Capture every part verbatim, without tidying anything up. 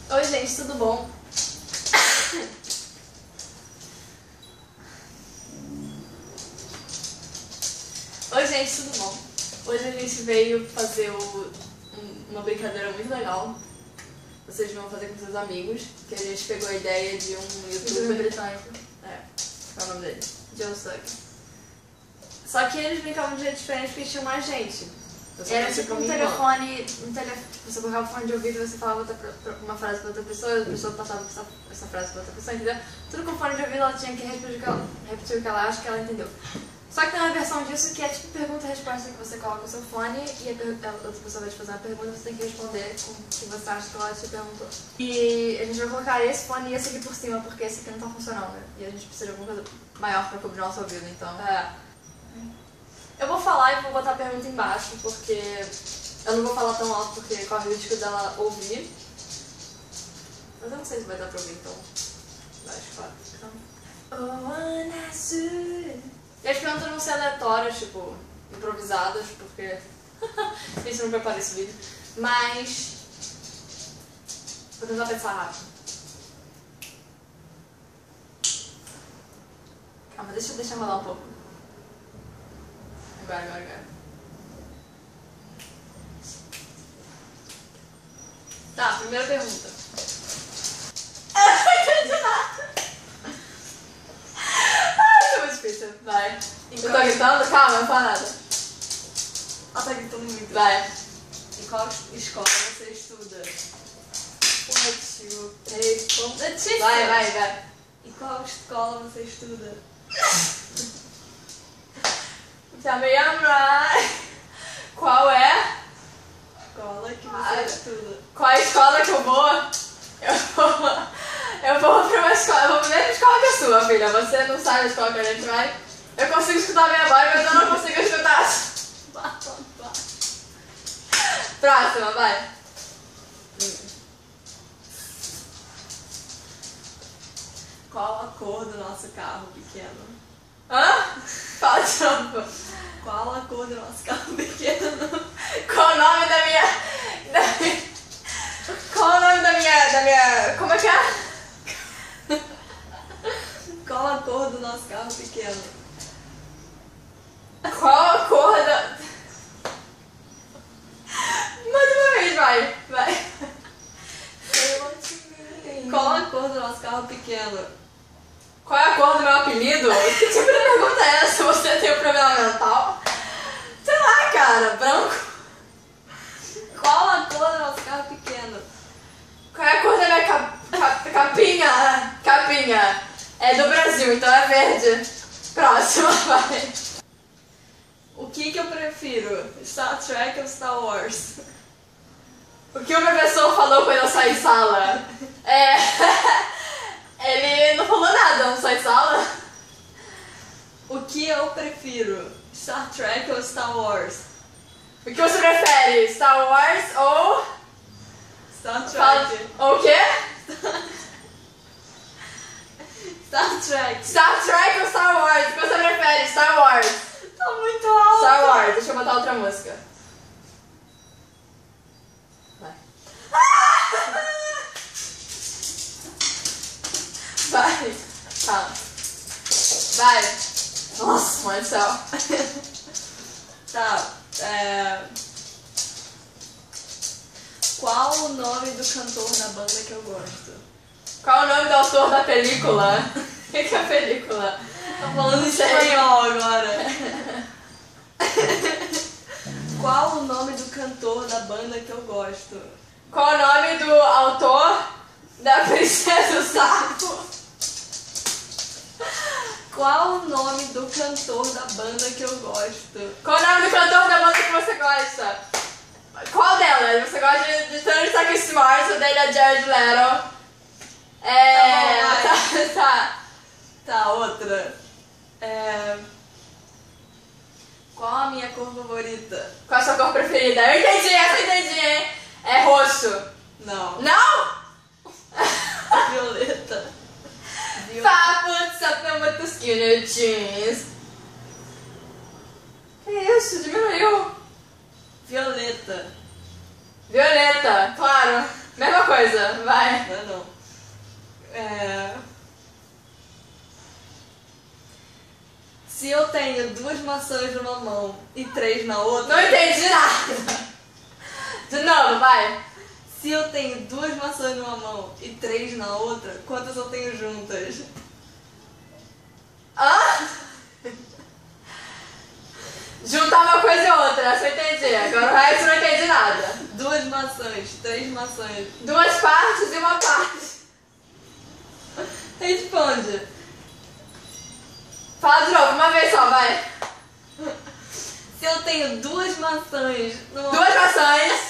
Oi gente, tudo bom? Oi gente, tudo bom? Hoje a gente veio fazer o, um, uma brincadeira muito legal. Vocês vão fazer com seus amigos, que a gente pegou a ideia de um youtuber britânico. É, qual é o nome dele? Joe Suck. Só que eles brincavam de jeito diferente porque tinha mais gente. Era tipo um telefone, um tele... você colocava o fone de ouvido e você falava outra, uma frase pra outra pessoa, e a pessoa passava essa, essa frase pra outra pessoa, entendeu? Tudo com fone de ouvido, ela tinha que repetir o que ela, repetir o que ela acha que ela entendeu. Só que tem uma versão disso que é tipo pergunta e resposta, que você coloca o seu fone e a, a outra pessoa vai te fazer uma pergunta e você tem que responder com o que você acha que ela te perguntou. E a gente vai colocar esse fone e esse aqui por cima, porque esse aqui não tá funcionando, né? E a gente precisa de alguma coisa maior pra cobrir o nosso ouvido, então... É. Eu vou falar e vou botar a pergunta embaixo, porque eu não vou falar tão alto porque corre o risco dela ouvir. Mas eu não sei se vai dar pra ouvir, então... Acho claro. Então... E as perguntas vão ser aleatórias, tipo, improvisadas, porque... Isso não prepara esse vídeo. Mas... Vou tentar pensar rápido. Calma, deixa eu deixar rolar um pouco. Agora, agora, agora. Tá, primeira pergunta. Ai, é muito difícil. Vai. Eu tô gritando? Calma, não fala nada. Ela tá gritando muito. Vai. Em qual escola você estuda? Vai, vai, vai. Em qual escola você estuda? Tell me I'm right. Qual é? Escola que você Ai. estuda. Qual é a escola que eu vou? Eu vou, eu vou pra uma escola, eu vou pra mesma escola que a sua, filha. Você não sabe a escola que a gente vai. Eu consigo escutar bem agora, mas eu não consigo escutar. Próxima, vai. Qual a cor do nosso carro pequeno? Hã? Fala de novo. Qual a cor do nosso carro pequeno? Qual o nome da minha... Da minha... Qual o nome da minha... Da minha... Como é que é? Qual a cor do nosso carro pequeno? Qual a cor da... Mais uma vez, vai. Vai. Qual a cor do nosso carro pequeno? Qual é a cor do meu apelido? Que tipo de pergunta é essa? Você tem um problema mental? Sei lá, cara. Branco. Qual a cor do nosso carro pequeno? Qual é a cor da minha cap... cap... capinha? Capinha. É do Brasil, então é verde. Próxima, vai. O que que eu prefiro? Star Trek ou Star Wars? O que o professor falou quando eu saí de sala? É... Ele não falou nada, não sai de sala. O que eu prefiro? Star Trek ou Star Wars? O que você prefere? Star Wars ou... Star Trek. Fala... O quê? Star Trek. Star Trek ou Star Wars? O que você prefere? Star Wars. Tá muito alto. Star Wars. Deixa eu botar outra música. Vai. Vai. Calma. Vai. Nossa, mãe do céu. Tá. É... Qual o nome do cantor da banda que eu gosto? Qual o nome do autor da película? O que, que é a película? Tô falando espanhol agora. Qual o nome do cantor da banda que eu gosto? Qual o nome do autor da Princesa do Sapo? Qual o nome do cantor da banda que eu gosto? Qual o nome do cantor da banda que você gosta? Qual delas? Você gosta de, de Thirty Seconds to Mars, o dele é Jared Leto. É... Tá bom, Tá, tá. Tá, outra. É... Qual a minha cor favorita? Qual a sua cor preferida? Eu entendi, essa eu entendi, hein? É roxo. Não. Não? Violeta. Pá, put something with the skinny jeans. Que isso? Diminuiu. Violeta. Violeta, claro. Mesma coisa, vai. Não, não. É... Se eu tenho duas maçãs numa mão e três na outra... Não entendi nada. De novo, vai. Se eu tenho duas maçãs numa mão e três na outra, quantas eu tenho juntas? Hã? Juntar uma coisa e outra, essa eu entendi. Agora o resto eu não entendi nada. Duas maçãs, três maçãs. Duas partes e uma parte. Responde. Fala de novo, uma vez só, vai. Se eu tenho duas maçãs numa Duas maçãs.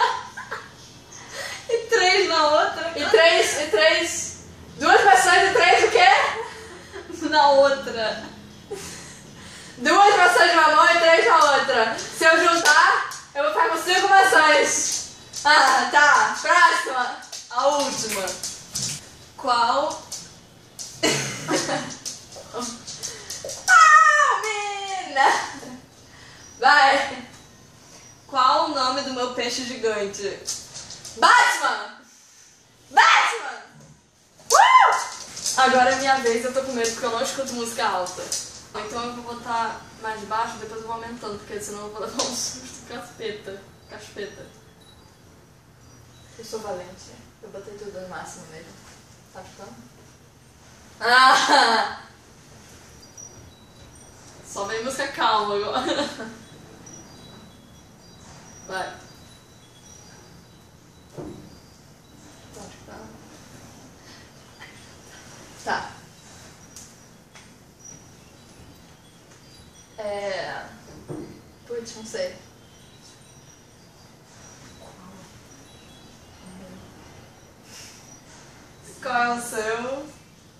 e três na outra, E três, e três... Duas maçãs e três o quê? na outra. Duas maçãs numa mão e três na outra. Se eu juntar, eu vou ficar com cinco maçãs. Ah, tá. Próxima. A última. Qual... Ah, mina! Vai. Qual o nome do meu peixe gigante? Batman! Batman! Uh! Agora é minha vez, eu tô com medo porque eu não escuto música alta. Então eu vou botar mais baixo, depois eu vou aumentando, porque senão eu vou levar um susto caspeta. Caspeta. Eu sou valente. Eu botei tudo no máximo mesmo. Tá ficando? Ah! Só vem música calma agora. Vai. Tá. É... Putz, não sei. Qual é o seu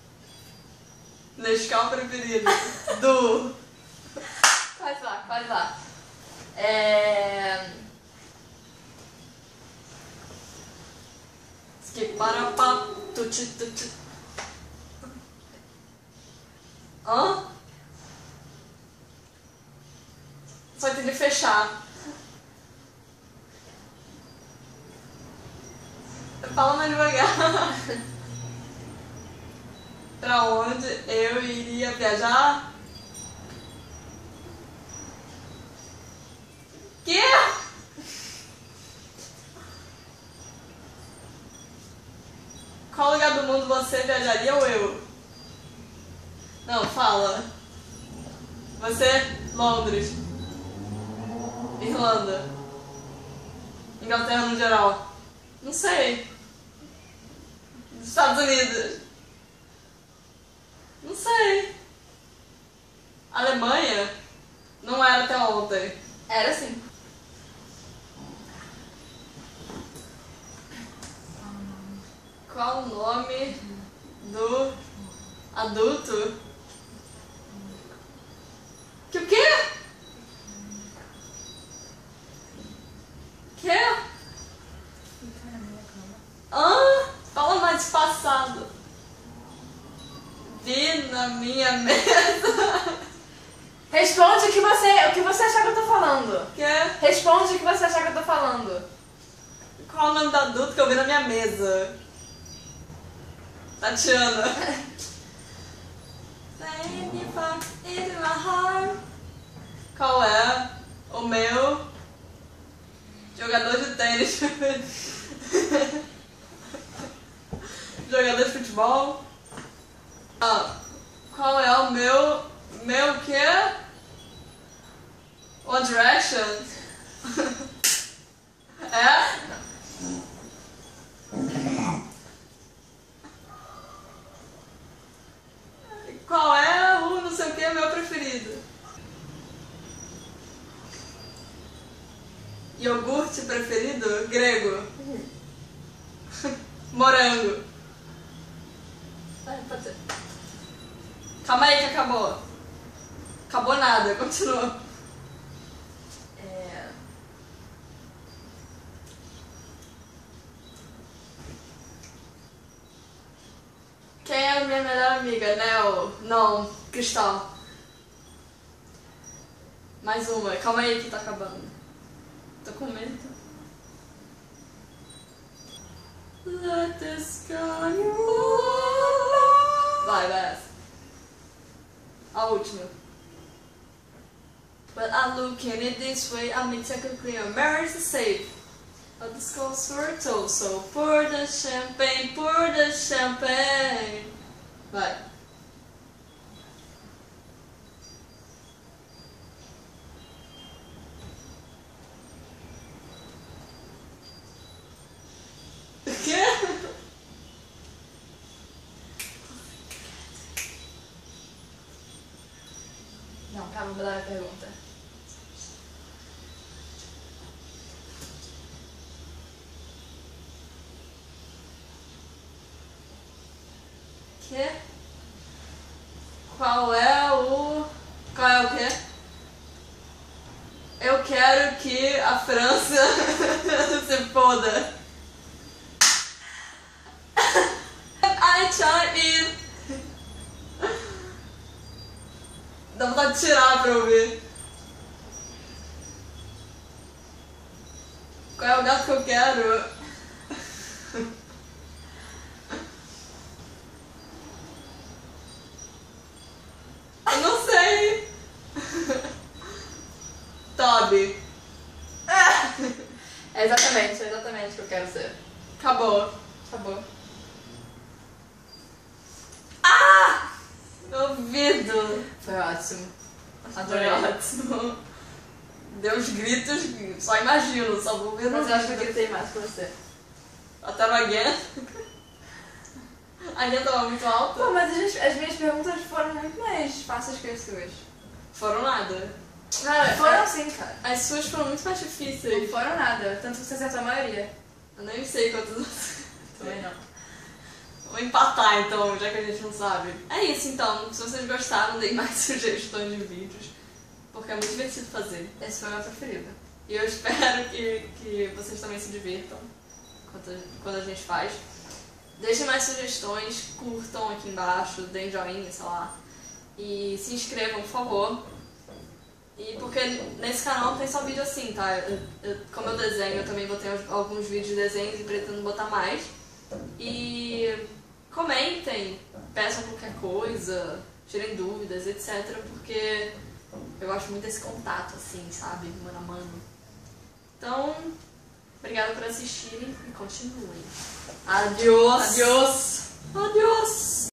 Nescau preferido? Do... Quase lá, quase lá. É... Que para pa tuti tuti. Hã? Só tem que fechar. Fala mais devagar. Pra onde eu iria viajar? Que? Qual lugar do mundo você viajaria ou eu? Não, fala. Você, Londres. Irlanda. Inglaterra no geral. Não sei. Estados Unidos. Não sei. Alemanha? Não era até ontem. Era assim. Qual o nome do adulto? Que o quê? Que? Ah, fala mais passado. Vi na minha mesa. Responde o que você, o que você achar que eu tô falando. Que? Responde o que você achar que eu tô falando. Qual o nome do adulto que eu vi na minha mesa? Tatiana. Qual é o meu jogador de tênis? Jogador de futebol? Ah, qual é o meu... Meu quê? One Direction? É? Qual é o não sei o que meu preferido? Iogurte preferido? Grego. Morango. Vai, pode ser. Calma aí que acabou. Acabou nada, continua. É... Quem é a minha melhor amiga? Neo? Não, Cristal. Mais uma, calma aí que tá acabando. Tô com medo. let the sky. Vai, vai essa. A última. But I'm looking at it this way, I mean technically a marriage is safe. But the skulls were told, so pour the champagne, pour the champagne. Vai. O quê? Não, calma, vou dar a pergunta. Que? Qual é o... Qual é o quê? Eu quero que a França se foda. I chime in. Dá vontade de tirar pra ouvir. Qual é o gato que eu quero? Eu não sei. Toby. É exatamente, é exatamente o que eu quero ser. Acabou. Acabou. Ah! Meu ouvido. Foi ótimo. Foi Adorei. ótimo. Deu uns gritos, só imagino, só vou ver no Mas eu acho que eu vídeo. gritei mais que você. Até no Again. A Again tava muito alta. Pô, mas as, as minhas perguntas foram muito mais fáceis que as suas. Foram nada. Cara, foram sim, cara. As suas foram muito mais Não difíceis. foram nada, tanto que você acertou a maioria. Eu nem sei quantas. Também não. Vou empatar então, já que a gente não sabe. É isso então, se vocês gostaram, deem mais sugestões de vídeos, porque é muito divertido fazer. Esse foi o meu preferido. E eu espero que, que vocês também se divirtam quando a, quando a gente faz. Deixem mais sugestões, curtam aqui embaixo, deem joinha, sei lá. E se inscrevam, por favor. E porque nesse canal não tem só vídeo assim, tá? Eu, eu, como eu desenho, eu também botei alguns vídeos de desenhos e pretendo botar mais. E comentem, peçam qualquer coisa, tirem dúvidas, etcétera. Porque eu gosto muito desse contato, assim, sabe? Mano a mano. Então, obrigada por assistirem e continuem. Adiós! Adiós! Adiós!